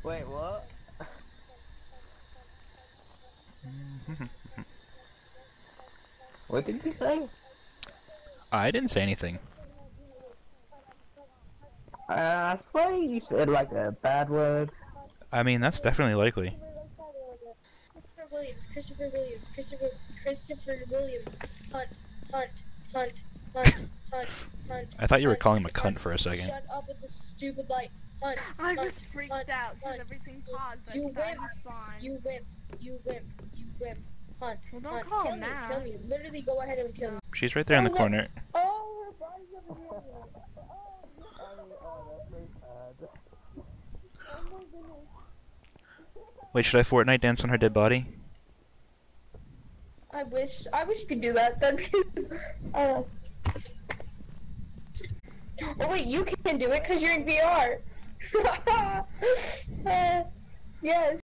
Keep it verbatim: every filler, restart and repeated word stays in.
Wait, what? What did you say? I didn't say anything. Uh, I swear you said like a bad word. I mean, that's definitely likely. Christopher Williams, Christopher Williams, Christopher, Christopher Williams, hunt, hunt, hunt, hunt, hunt, hunt. I thought you were hunt, calling him a hunt. cunt for a second. Shut up with the stupid light. Hunt, I hunt, just freaked hunt, out because hunt. everything paused. I You think I wimp, respawned. you wimp, you wimp, you wimp. Hunt, Well, don't hunt. call Kill him me, that. kill me. Literally go ahead and kill me. She's right there in the Oh, look. corner. Oh, her body's over here. Wait, should I Fortnite dance on her dead body? I wish, I wish you could do that. That'd be, uh, oh wait, you can do it because you're in V R. uh, yes.